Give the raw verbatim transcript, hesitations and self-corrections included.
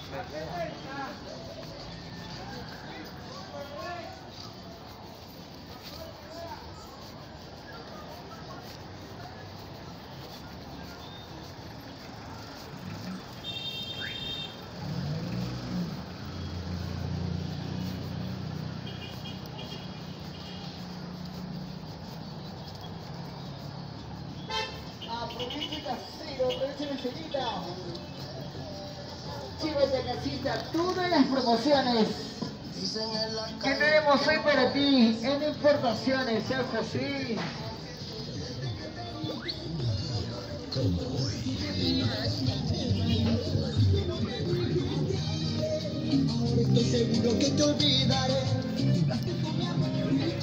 Chivos de casita, todas las promociones que tenemos hoy para ti en importaciones, San José. Estoy seguro que te olvidaré.